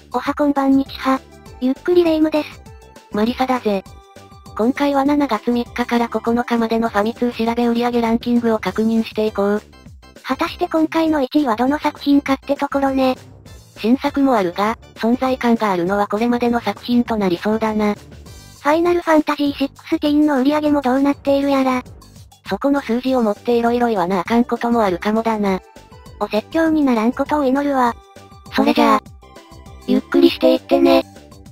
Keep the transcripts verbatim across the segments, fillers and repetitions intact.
おはこんばんにちは。ゆっくりレ夢ムです。 マリサだぜ。今回はしちがつみっかからここのかまでのファミ通調べ売上ランキングを確認していこう。 果たして今回のいちいはどの作品かってところね。 新作もあるが、存在感があるのはこれまでの作品となりそうだな。 ファイナルファンタジーシックスティーンの売り上げもどうなっているやら。 そこの数字を持って色々言わなあかんこともあるかもだな。 お説教にならんことを祈るわ。 それじゃあ、ゆっくりしていってね。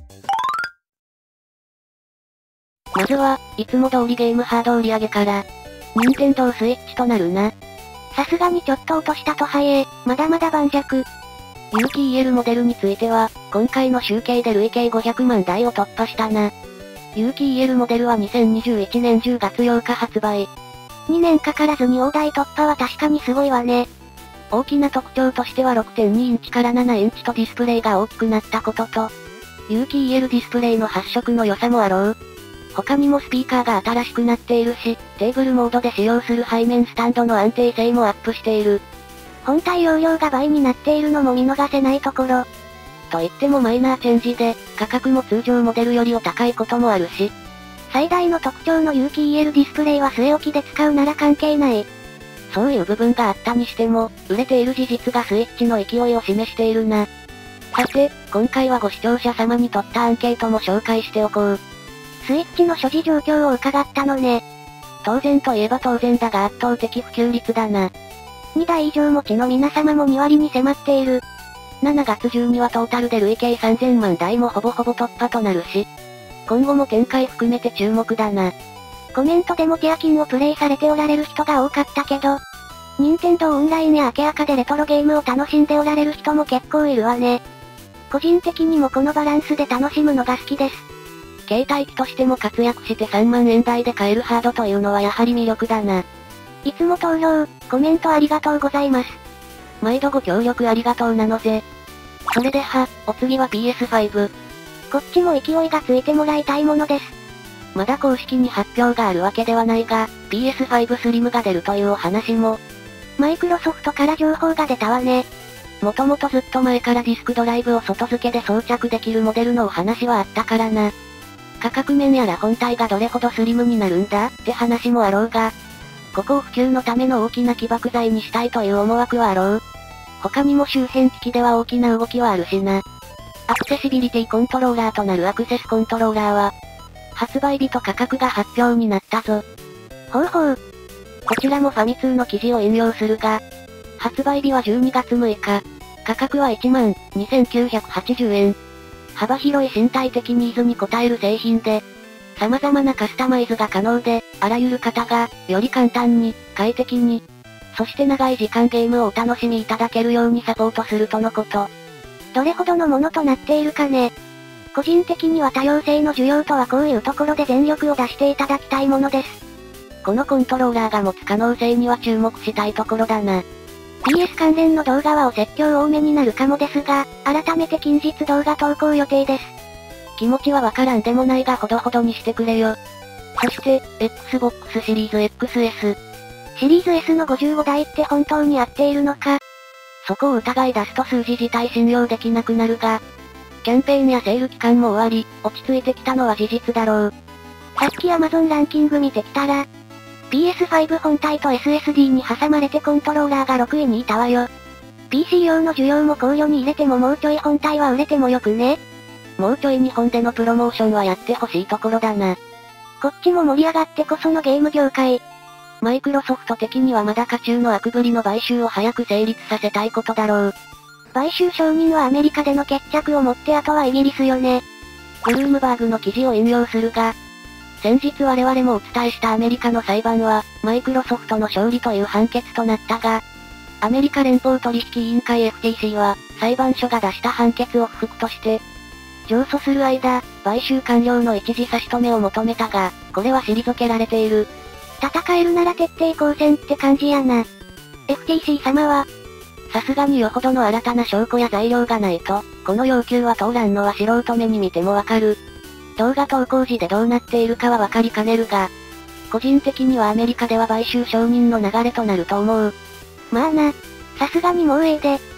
まずは、いつも通りゲームハード売り上げから、任天堂スイッチとなるな。 さすがにちょっと落としたとはいえ、まだまだ盤石。 有機 イーエル モデルについては、今回の集計で累計ごひゃくまんだいを突破したな。有機 イーエル モデルはにせんにじゅういちねんじゅうがつようか発売。 にねんかからずに大台突破は確かにすごいわね。 大きな特徴としては ろくてんにインチからななインチとディスプレイが大きくなったことと、有機 イーエル ディスプレイの発色の良さもあろう。他にもスピーカーが新しくなっているし、テーブルモードで使用する背面スタンドの安定性もアップしている。 本体容量が倍になっているのも見逃せないところ。 と言ってもマイナーチェンジで、価格も通常モデルよりお高いこともあるし。 最大の特徴の有機 イーエル ディスプレイは据え置きで使うなら関係ない。 そういう部分があったにしても、売れている事実がスイッチの勢いを示しているな。さて、今回はご視聴者様にとったアンケートも紹介しておこう。 スイッチの所持状況を伺ったのね。 当然といえば当然だが圧倒的普及率だな。 にだい以上持ちの皆様もにわりに迫っている。 しちがつ中にはトータルで累計さんぜんまんだいもほぼほぼ突破となるし、今後も展開含めて注目だな。 コメントでもティアキンをプレイされておられる人が多かったけど、任天堂オンラインやアケアカでレトロゲームを楽しんでおられる人も結構いるわね。個人的にもこのバランスで楽しむのが好きです。 携帯機としても活躍してさんまんえん台で買えるハードというのはやはり魅力だな。 いつも投票、コメントありがとうございます。 毎度ご協力ありがとうなのぜ。それでは、お次は ピーエスファイブ。 こっちも勢いがついてもらいたいものです。 まだ公式に発表があるわけではないが、ピーエスファイブ スリムが出るというお話も。 マイクロソフトから情報が出たわね。 もともとずっと前からディスクドライブを外付けで装着できるモデルのお話はあったからな。価格面やら本体がどれほどスリムになるんだって話もあろうが、ここを普及のための大きな起爆剤にしたいという思惑はあろう。他にも周辺機器では大きな動きはあるしな。アクセシビリティコントローラーとなるアクセスコントローラーは、発売日と価格が発表になったぞ。 ほうほう。 こちらもファミ通の記事を引用するが、発売日はじゅうにがつむいか、価格はいちまんにせんきゅうひゃくはちじゅうえん。幅広い身体的ニーズに応える製品で、様々なカスタマイズが可能で、あらゆる方が、より簡単に、快適に、そして長い時間ゲームをお楽しみいただけるようにサポートするとのこと。 どれほどのものとなっているかね。個人的には多様性の需要とはこういうところで全力を出していただきたいものです。 このコントローラーが持つ可能性には注目したいところだな。 ピーエス 関連の動画はお説教多めになるかもですが、改めて近日動画投稿予定です。 気持ちはわからんでもないがほどほどにしてくれよ。そして、Xbox シリーズ エックスエス。 シリーズ S のごじゅうごだいって本当に合っているのか。 そこを疑い出すと数字自体信用できなくなるが、キャンペーンやセール期間も終わり、落ち着いてきたのは事実だろう。 さっき Amazon ランキング見てきたら、ピーエスファイブ 本体と エスエスディー に挟まれてコントローラーがろくいにいたわよ。ピーシー 用の需要も考慮に入れてももうちょい本体は売れてもよくね。 もうちょい日本でのプロモーションはやってほしいところだな。 こっちも盛り上がってこそのゲーム業界。 マイクロソフト的にはまだ渦中の悪ぶりの買収を早く成立させたいことだろう。 買収承認はアメリカでの決着をもってあとはイギリスよね。 ブルームバーグの記事を引用するが、先日我々もお伝えしたアメリカの裁判は、マイクロソフトの勝利という判決となったが、アメリカ連邦取引委員会 エフティーシー は、裁判所が出した判決を不服として、上訴する間、買収完了の一時差し止めを求めたが、これは退けられている。 戦えるなら徹底抗戦って感じやな。エフティーシー 様は、 さすがによほどの新たな証拠や材料がないと、この要求は通らんのは素人目に見てもわかる。動画投稿時でどうなっているかはわかりかねるが、個人的にはアメリカでは買収承認の流れとなると思う。 まあな、さすがにもうええで。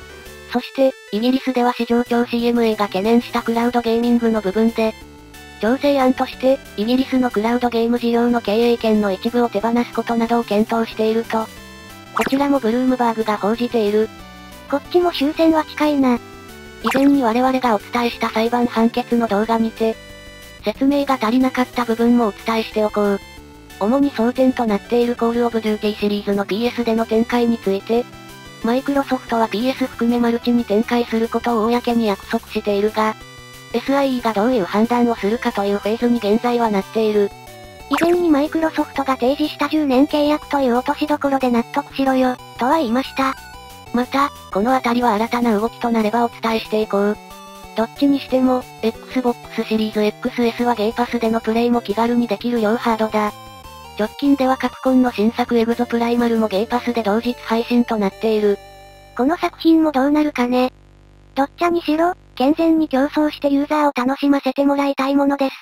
そして、イギリスでは市場調 シーエムエー が懸念したクラウドゲーミングの部分で、調整案として、イギリスのクラウドゲーム事業の経営権の一部を手放すことなどを検討していると、こちらもブルームバーグが報じている。 こっちも終戦は近いな。 以前に我々がお伝えした裁判判決の動画にて、説明が足りなかった部分もお伝えしておこう。主に争点となっているコールオブデューティーシリーズの ピーエス での展開について、マイクロソフトは ピーエス 含めマルチに展開することを公に約束しているが、エスアイイー がどういう判断をするかというフェーズに現在はなっている。 以前にマイクロソフトが提示したじゅうねん契約という落としどころで納得しろよ、とは言いました。 また、このあたりは新たな動きとなればお伝えしていこう。どっちにしても、Xbox シリーズ エックスエス はゲーパスでのプレイも気軽にできる両ハードだ。直近ではカプコンの新作エグゾプライマルもゲーパスで同日配信となっている。 この作品もどうなるかね。どっちにしろ、健全に競争してユーザーを楽しませてもらいたいものです。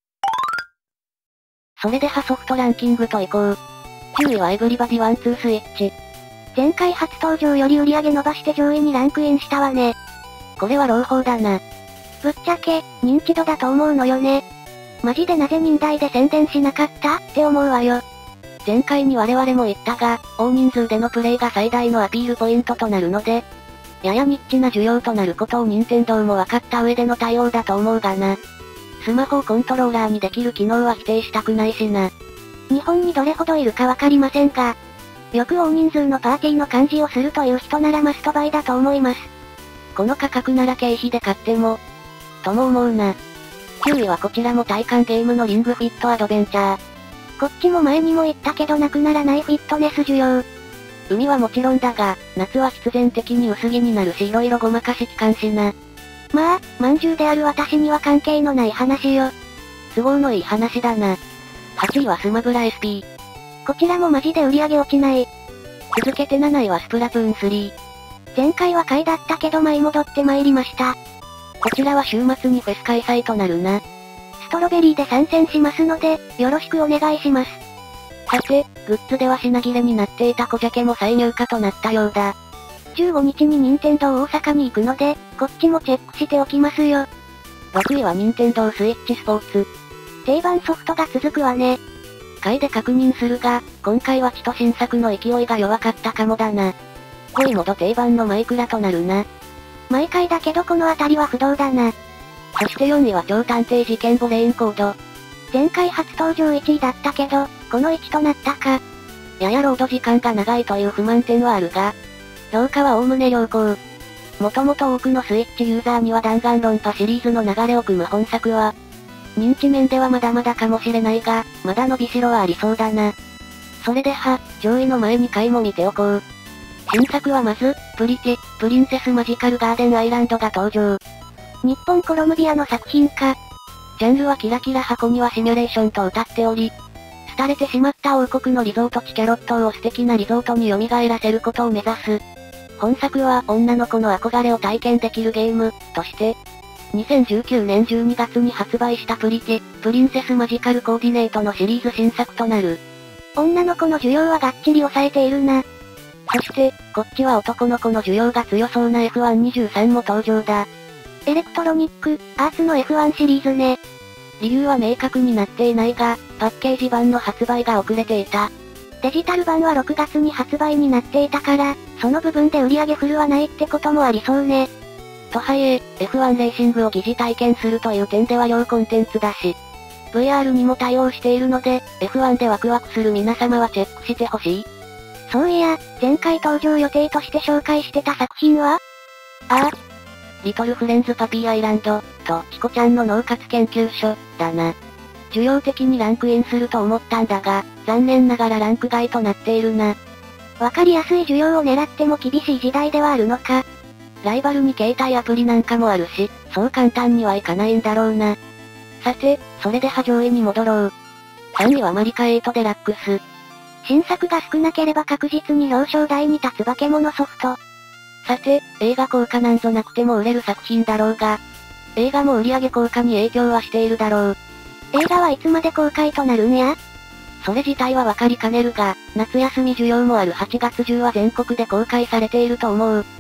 それではソフトランキングといこう。じゅういはエブリバディワンツースイッチ。 前回初登場より売り上げ伸ばして上位にランクインしたわね。 これは朗報だな。 ぶっちゃけ、認知度だと思うのよね。マジでなぜ忍耐で宣伝しなかったって思うわよ。 前回に我々も言ったが、大人数でのプレイが最大のアピールポイントとなるので、ややニッチな需要となることを任天堂も分かった上での対応だと思うがな。スマホをコントローラーにできる機能は否定したくないしな。 日本にどれほどいるかわかりませんが、よく大人数のパーティーの感じをするという人ならマストバイだと思います。 この価格なら経費で買っても、とも思うな。きゅういはこちらも体感ゲームのリングフィットアドベンチャー。 こっちも前にも言ったけどなくならないフィットネス需要。 海はもちろんだが、夏は必然的に薄着になるし色々ごまかしきかんしな。 まあ、まんじゅうである私には関係のない話よ。 都合のいい話だな。はちいはスマブラ エスピー。 こちらもマジで売り上げ落ちない。 続けてなないはスプラトゥーンスリー。 前回は買いだったけど舞い戻って参りました。 こちらは週末にフェス開催となるな。 ストロベリーで参戦しますので、よろしくお願いします。 さて、グッズでは品切れになっていた小ジャケも再入荷となったようだ。 じゅうごにちに任天堂大阪に行くので、こっちもチェックしておきますよ。 ろくいは任天堂スイッチスポーツ。 定番ソフトが続くわね。 回で確認するが、今回はちと新作の勢いが弱かったかもだな。ごいもど定番のマイクラとなるな。 毎回だけどこのあたりは不動だな。 そしてよんいは超探偵事件簿レインコード。 前回初登場いちいだったけど、このいちとなったか。 ややロード時間が長いという不満点はあるが、評価はおおむね良好。もともと多くのスイッチユーザーには弾丸論破シリーズの流れを組む本作は、認知面ではまだまだかもしれないが、まだ伸びしろはありそうだな。それでは、上位の前に回も見ておこう。新作はまず、プリティ、プリンセスマジカルガーデンアイランドが登場。 日本コロムビアの作品か。 ジャンルはキラキラ箱庭シミュレーションと謳っており、廃れてしまった王国のリゾート地キャロットを素敵なリゾートに蘇らせることを目指す。本作は女の子の憧れを体験できるゲーム、として、にせんじゅうきゅうねんじゅうにがつに発売したプリティ、プリンセスマジカルコーディネートのシリーズ新作となる。 女の子の需要はがっちり抑えているな。 そして、こっちは男の子の需要が強そうな エフワンにじゅうさん も登場だ。 エレクトロニック、アーツの エフワン シリーズね。 理由は明確になっていないが、パッケージ版の発売が遅れていた。 デジタル版はろくがつに発売になっていたから、その部分で売り上げ振るわないってこともありそうね。 とはいえ、エフワン レーシングを疑似体験するという点では良コンテンツだし、ブイアール にも対応しているので、エフワン でワクワクする皆様はチェックしてほしい。 そういや、前回登場予定として紹介してた作品はああ。リトルフレンズパピーアイランド、と、チコちゃんの脳活研究所、だな。需要的にランクインすると思ったんだが、残念ながらランク外となっているな。 わかりやすい需要を狙っても厳しい時代ではあるのか。 ライバルに携帯アプリなんかもあるし、そう簡単にはいかないんだろうな。さて、それでは上位に戻ろう。さんいはマリカエイトデラックス。 新作が少なければ確実に表彰台に立つ化け物ソフト。 さて、映画効果なんぞなくても売れる作品だろうが、映画も売上効果に影響はしているだろう。 映画はいつまで公開となるんや？ それ自体はわかりかねるが、夏休み需要もあるはちがつ中は全国で公開されていると思う。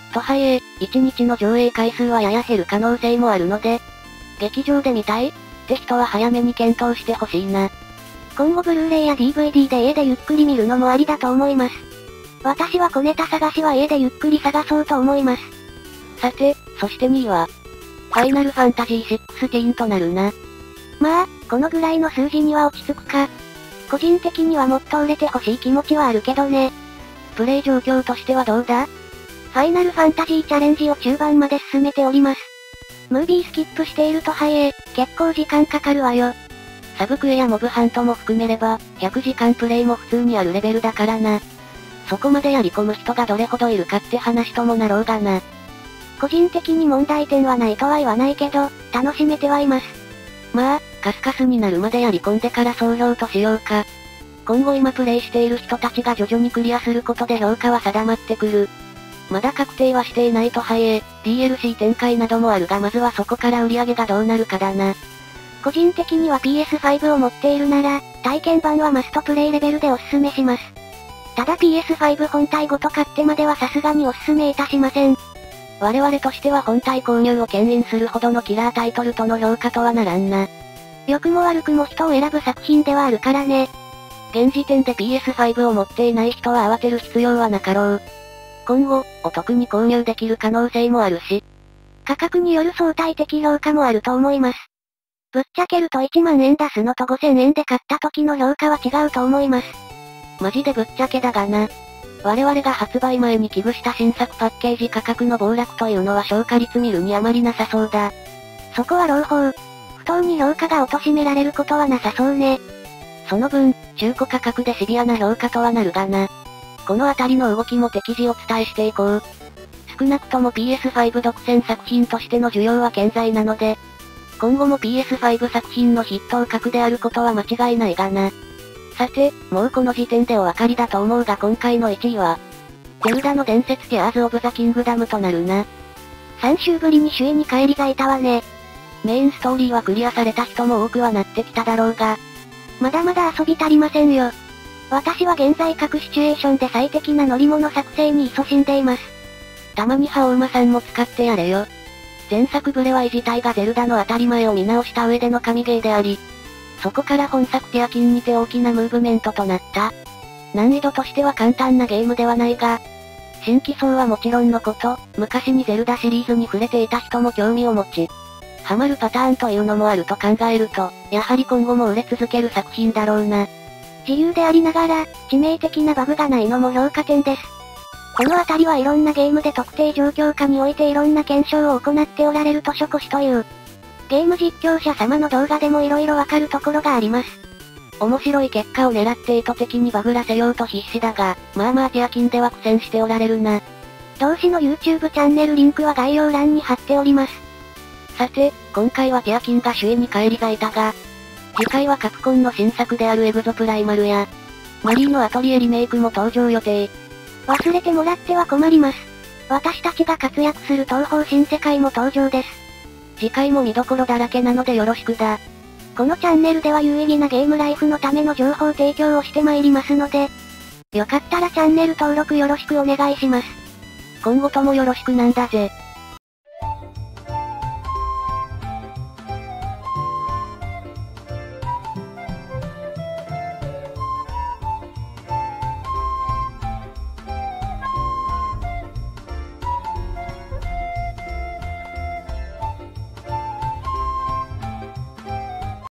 とはいえ、いちにちの上映回数はやや減る可能性もあるので、劇場で見たいって人は早めに検討してほしいな。 今後ブルーレイや ディーブイディー で家でゆっくり見るのもありだと思います。私は小ネタ探しは家でゆっくり探そうと思います。 さて、そしてにいは、ファイナルファンタジーじゅうろくとなるな。 まあ、このぐらいの数字には落ち着くか。個人的にはもっと売れてほしい気持ちはあるけどね。 プレイ状況としてはどうだ？ ファイナルファンタジーチャレンジを中盤まで進めております。ムービースキップしているとはいえ、結構時間かかるわよ。 サブクエやモブハントも含めれば、ひゃくじかんプレイも普通にあるレベルだからな。そこまでやり込む人がどれほどいるかって話ともなろうがな。 個人的に問題点はないとは言わないけど、楽しめてはいます。 まあ、カスカスになるまでやり込んでから総評としようか。今後今プレイしている人たちが徐々にクリアすることで評価は定まってくる。まだ確定はしていないとはいえ、ディーエルシー 展開などもあるがまずはそこから売り上げがどうなるかだな。 個人的には ピーエスファイブ を持っているなら、体験版はマストプレイレベルでおすすめします。ただ ピーエスファイブ 本体ごと買ってまではさすがにおすすめいたしません。 我々としては本体購入を牽引するほどのキラータイトルとの評価とはならんな。 良くも悪くも人を選ぶ作品ではあるからね。 現時点で ピーエスファイブ を持っていない人は慌てる必要はなかろう。今後、お得に購入できる可能性もあるし、 価格による相対的評価もあると思います。ぶっちゃけるといちまんえん出すのとごせんえんで買った時の評価は違うと思います。 マジでぶっちゃけだがな。我々が発売前に危惧した新作パッケージ価格の暴落というのは消化率見るにあまりなさそうだ。 そこは朗報。不当に評価が貶められることはなさそうね。 その分、中古価格でシビアな評価とはなるがな。このあたりの動きも適時お伝えしていこう。少なくとも ピーエスファイブ 独占作品としての需要は健在なので、今後も ピーエスファイブ 作品の筆頭格であることは間違いないがな。さて、もうこの時点でお分かりだと思うが今回のいちいは、ゼルダの伝説ティアーズ・オブ・ザ・キングダムとなるな。 さん週ぶりに首位に返り咲いたわね。 メインストーリーはクリアされた人も多くはなってきただろうが、 まだまだ遊び足りませんよ。私は現在各シチュエーションで最適な乗り物作成に勤しんでいます。 たまにハオウマさんも使ってやれよ。前作ブレワイ自体がゼルダの当たり前を見直した上での神ゲーであり、そこから本作ティアキンにて大きなムーブメントとなった。難易度としては簡単なゲームではないが、新規層はもちろんのこと、昔にゼルダシリーズに触れていた人も興味を持ち、ハマるパターンというのもあると考えると、やはり今後も売れ続ける作品だろうな。 自由でありながら、致命的なバグがないのも評価点です。このあたりはいろんなゲームで特定状況下においていろんな検証を行っておられる図書越しという、ゲーム実況者様の動画でも色々わかるところがあります。 面白い結果を狙って意図的にバグらせようと必死だが、まあまあティアキンでは苦戦しておられるな。 同誌の YouTube チャンネルリンクは概要欄に貼っております。 さて、今回はティアキンが首位に返り咲いたが、次回はカプコンの新作であるエグゾプライマルや、マリーのアトリエリメイクも登場予定。 忘れてもらっては困ります。私たちが活躍する東方新世界も登場です。 次回も見どころだらけなのでよろしくだ。 このチャンネルでは有意義なゲームライフのための情報提供をしてまいりますので、よかったらチャンネル登録よろしくお願いします。 今後ともよろしくなんだぜ。